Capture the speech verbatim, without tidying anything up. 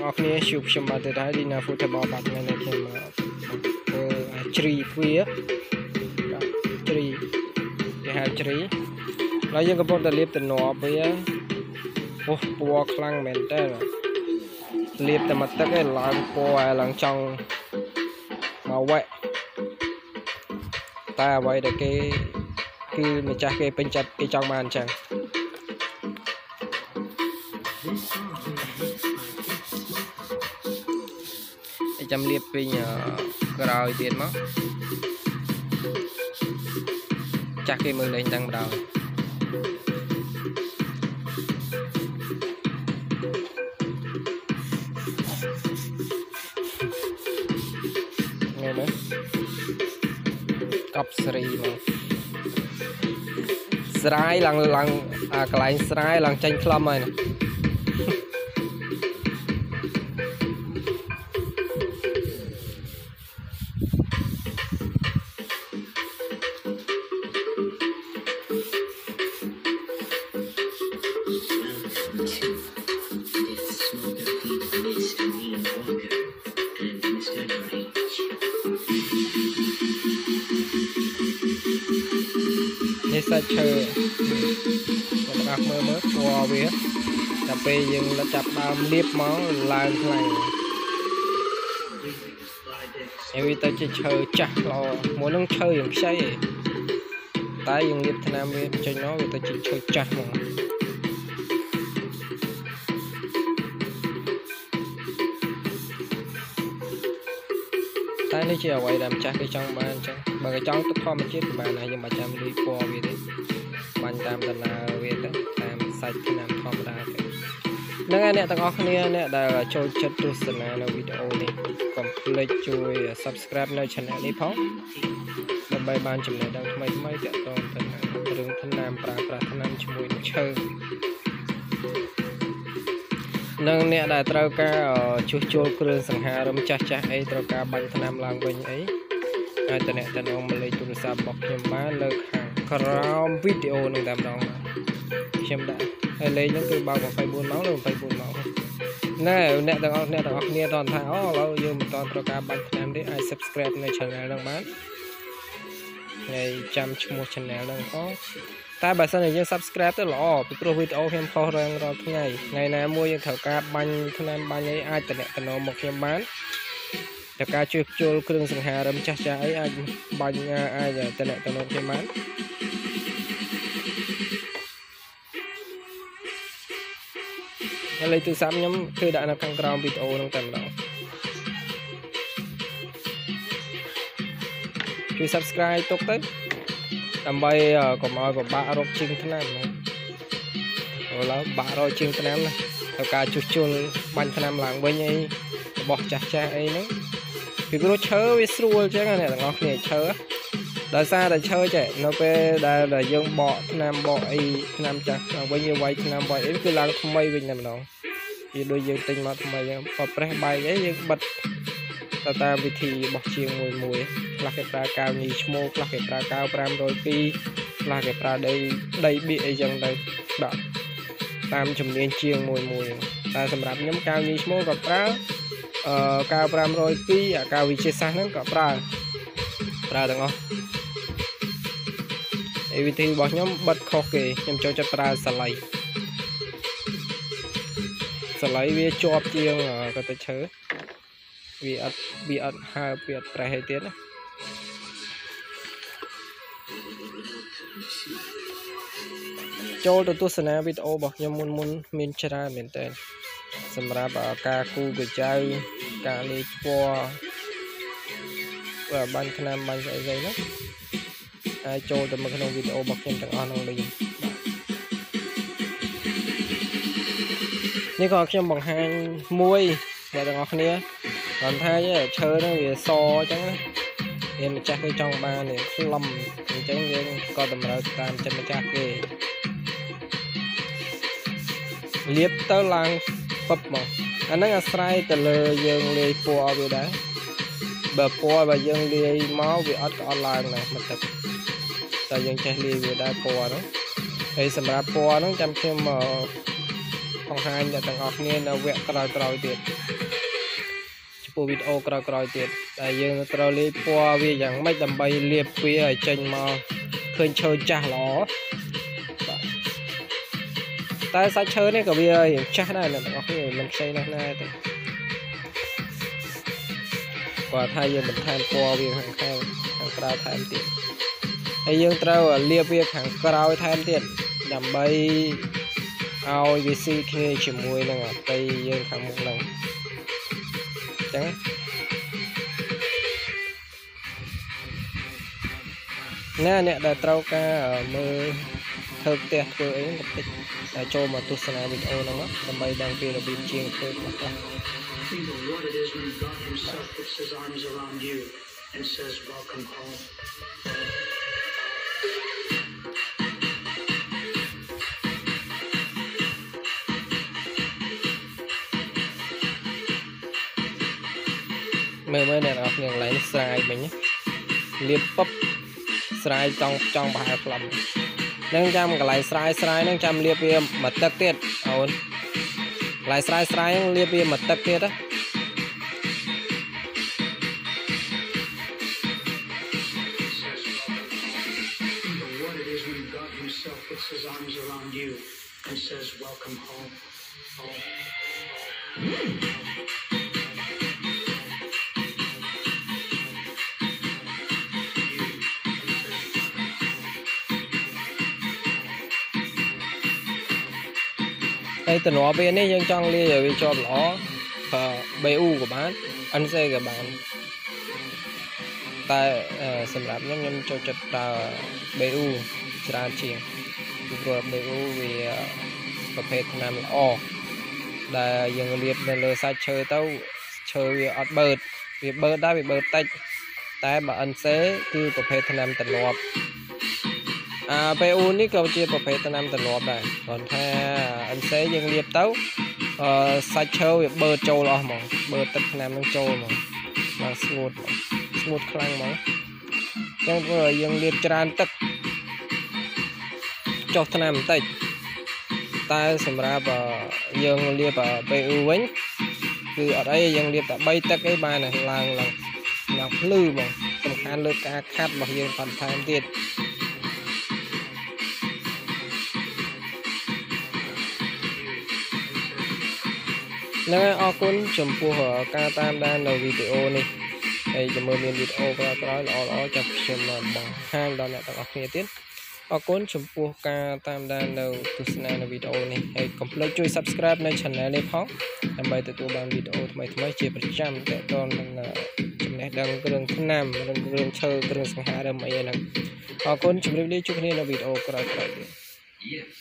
ទាំងអស់គ្នាជួបខ្ញុំបាទទៅដែរ Dina Football បាទថ្ងៃនេះខ្ញុំធ្វើជ្រីទ្វាជ្រីគេហៅជ្រីហើយយើងកំពុងតែលាបតំណប់វាអូពណ៌ខ្លាំងមែនតើលាបតែមកទឹកឯងឡើងពណ៌ឯឡើងចង់មកវែកតែអ្វីដែលគេគឺម្ចាស់គេពេញចិត្តគេចង់បានអញ្ចឹងចាំលាបពេញក្រោយទៀតមកចាស់គេមើលលេងទាំងម្ដងនេះមើលកប់ស្រីមកស្រាយឡើងឡើងកន្លែងស្រាយឡើងចាញ់ខ្លំហើយណានេះសាច់ឈើបងប្អូនមើលមើលពណ៌វាតែពេលយើងចាប់ដើមលាបមកឡើងខ្លាំងហើយវាទៅជាឈើចាស់ល្អមួយនឹងឈើយ៉ាងខ្ចីតែយើងលាបថ្នាំវាចេញមកវាទៅជាឈើចាស់ហ្មងតែនេះជាអ្វីដែលម្ចាស់គេចង់បានអញ្ចឹងបើគេចង់ទឹកធម្មជាតិក៏បានដែរយើងមិនចាំលុយពណ៌វាទេបាញ់តាមដំណើរវាទៅតាមសាច់ថ្នាំធម្មតាទៅហ្នឹងហើយអ្នកទាំងអស់គ្នាអ្នកដែលចូលចិត្តទស្សនានៅវីដេអូនេះកុំភ្លេចជួយ Subscribe នៅ Channel នេះផងដើម្បីបានចំណេះដឹងថ្មីថ្មីទាក់ទងទៅនឹងរឿងថ្នាំប្រើប្រាស់ថ្នាំជាមួយនឹងឈើនឹងអ្នកដែលត្រូវការជួសជុលគ្រឿងសង្ហារឹមចាស់ចាស់អីត្រូវការបាញ់ថ្នាំឡើងវិញអីអាចតំណតំណងមកលេខទូរស័ព្ទរបស់ខ្ញុំបានលើខាងក្រោមវីដេអូនឹងតែម្ដងខ្ញុំដាក់ហើយលេខហ្នឹងគឺបើកยี่สิบสี่ម៉ោងឬยี่สิบสี่ម៉ោងណែអ្នកទាំងអស់អ្នកទាំងអស់គ្នាតន់ថាអូឥឡូវយើងមិនតន់ត្រូវការបាញ់ថ្នាំទេអាច Subscribe នៅ Channel ហ្នឹងបានហើយចាំឈ្មោះ Channel ហ្នឹងផងតែបើសិនជាយើង Subscribe ទៅល្អពីព្រោះវីដេអូខ្ញុំផុសរាល់រាល់ថ្ងៃថ្ងៃណាមួយយើងត្រូវការបាញ់ថ្នាំបាញ់អីអាចតំណតំណមកខ្ញុំបានតែការជួសជុលគ្រឿងសង្ហារឹមចាស់ចាស់អីអាចបាញ់អាចតំណតំណខ្ញុំបានលេខទូរស័ព្ទខ្ញុំគឺដាក់នៅខាងក្រោមវីដេអូហ្នឹងតែម្ដងជួយ Subscribe ទុកទៅដើម្បីកុំឲ្យពិបាករកជាងថ្នាំណាឥឡូវបាក់រកជាងថ្នាំណាត្រូវការជួសជុលបាញ់ថ្នាំឡើងវិញអីរបស់ចាស់ចាស់អីហ្នឹងពីព្រោះឈើវាស្រួលអញ្ចឹងអ្នកទាំងអស់គ្នាឈើដោយសារតែឈើចេះនៅពេលដែលយើងបកថ្នាំបកអីថ្នាំចាស់ឡើងវិញវាវាយថ្នាំវាយអីគឺឡើងថ្មីវិញតែម្ដងវាដូចយើងទិញមកថ្មីអញ្ចឹងបើប្រេះបែកអីយើងបិទទៅតាមវិធីរបស់ជាងមួយមួយខ្លះគេប្រើកៅញីឈ្មោះខ្លះគេប្រើកៅfive oh twoខ្លះគេប្រើដីដីបៀកអីចឹងទៅដាក់តាមជំនាញជាងមួយមួយតែសម្រាប់ខ្ញុំកៅញីឈ្មោះក៏ប្រើអឺកៅfive oh twoអាកៅវិជាសាស្ត្រហ្នឹងក៏ប្រើប្រើទាំងអស់ហើយវិធីរបស់ខ្ញុំបិទខុសគេខ្ញុំចូលចិត្តប្រើសាឡៃសាឡៃវាជាប់ជាងក៏ទៅឈើវាអត់វាអត់ហើបវាអត់ប្រេះអីទៀតណាចូលទៅទស្សនាវីដេអូរបស់ខ្ញុំមុនមុនមានច្រើនមែនតើសម្រាប់ការគូកញ្ចៅការលាយពណ៌បាញ់ថ្នាំបាញ់ស្អីស្អីហ្នឹងហើយចូលទៅមកក្នុងវីដេអូរបស់ខ្ញុំទាំងអស់ហ្នឹងលេងនេះក៏ខ្ញុំបង្ហាញមួយអ្នកទាំងអស់គ្នាគាត់ថាឈើហ្នឹងវាសអញ្ចឹងណាវាម្ចាស់គេចង់បានវាខ្លឹមអញ្ចឹងយើងក៏តម្រូវតាមចិត្តម្ចាស់គេលាបទៅឡើងពឹបមកអាហ្នឹងអាស្រ័យទៅលើយើងលាយពណ៌វាដែរបើពណ៌បើយើងលាយមកវាអត់ក៏អត់ឡើងដែរមកទឹកតែយើងចេះលាយវាដែរពណ៌ហ្នឹងហើយសម្រាប់ពណ៌ហ្នឹងចាំខ្ញុំ phong hai nhận tầng off nên là vẹn còi còi tiền chụp video còi còi tiền tại dương còi lấy qua vì dạng mấy tầm bay liệp vì ở trên mà khơi chơi chả ló tại sao chơi này cả bây giờ chắc này là nó không mình xây này này và thay giờ mình tham qua việc hàng khai hàng cào tham tiền hay dương trâu liệp việc hàng cào tham tiền đầm bay ao vì si kia chỉ mùi nè tây dương hàng một lần chẳng nè nè đã trâu ca mơ thực tiệt của ấy một tích đã cho mà tu sửa video nó đầm bay đang về là bị chiên thôi Think of what it is when God Himself puts His arms around you and says, "Welcome home." mơ mơ này là những lấy sai mình nhé liệp bắp sai trong trong bài làm nâng trăm cái lại sai sai nâng trăm liệp bia mật tất tiết ổn lại sai sai liệp bia mật tất tiết á Puts His arms around you and says, "Welcome home." Home. đây từ nó bên này nhưng trong lia rồi vì cho nó bê u của bạn anh xe của bạn tại sầm rạp nhóm nhóm cho chật bê u ra chiên rồi bê u vìประเภทนำออกได้ยังเรียบเลยใส่เชยเต้าเชยอดเบิดวิเบิดได้วิเบิดติดแต่แบบอันเซ่คือประเภทนำตลอดอ่าเปอูนี่ก็จะประเภทนำตลอดได้ก่อนแค่อันเซ่ยังเรียบเต้าเอ่อใส่เชยวิเบิดโจลอหมองเบิดติดนำต้องโจลหมองมาสมูทสมูทครั้งหมองยังก็ยังเรียบจานตึกจอกนำติดแต่สำหรับยังเรียบไปอูวิ่งคือở đây ยังเรียบแต่ใบตะไคร้บานnày là là là lư màสำคัญเลยการคาดบอกยังผ่านทางติดแล้วออกคุณชมพูหัวการตามด้านในวิดีโอนี่ไอ้จะมือมีวิดีโอก็ร้อยอ๋อจะชมบังห้างตอนนี้ต้องออกเนียติดออกคุณชมพูการตามด้านในตุสนาในวิดีโอนี้ให้กดไลค์ช่วย subscribe ในช่องนี้พร้อมทำไปตัวบางวิดีโอทำไมทำไมเจ็บประจำแต่ตอนนั้นจำแนกดังเรื่องขนำเรื่องเรื่องเชิงเรื่องสังหารเรื่องอะไรนั่นออกคุณชมรีวิวช่วยในวิดีโอก็ได้